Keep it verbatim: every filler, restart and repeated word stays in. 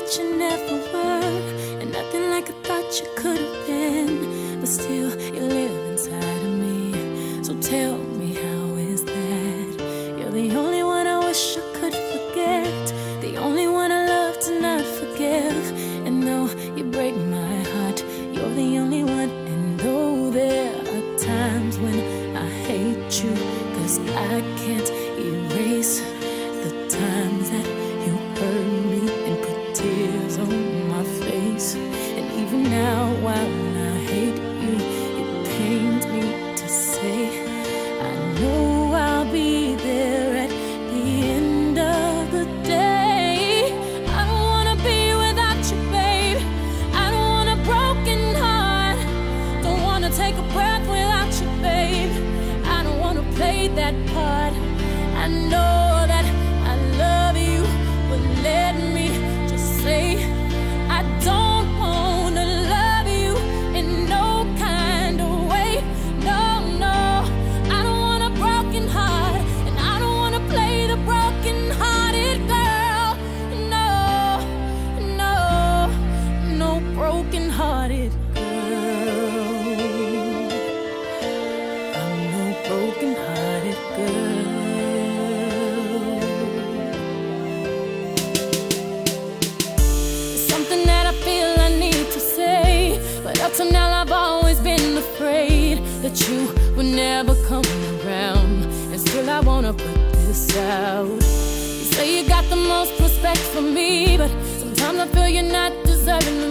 that you never were, and nothing like I thought you could have been. But still, you live inside of me. So tell me, how is that? You're the only one I wish I could forget, the only one I love to not forgive. And though you break my heart, you're the only one. And though there are times when I hate you, 'cause I can't erase the times that you hurt me and put tears on my face. And even now, while I hate you, it pains me to say I know I'll be there at the end of the day. I don't wanna be without you, babe. I don't want a broken heart. Don't wanna take a breath without you, babe. I don't wanna play that part. I know that I love you, but let me just say I don't wanna love you in no kind of way. No, no, I don't want a broken heart, and I don't wanna play the broken-hearted girl. No, no, no broken-hearted girl. I'm no broken-hearted girl. But up till now I've always been afraid that you would never come around, and still I wanna put this out. You say you got the most respect for me, but sometimes I feel you're not deserving of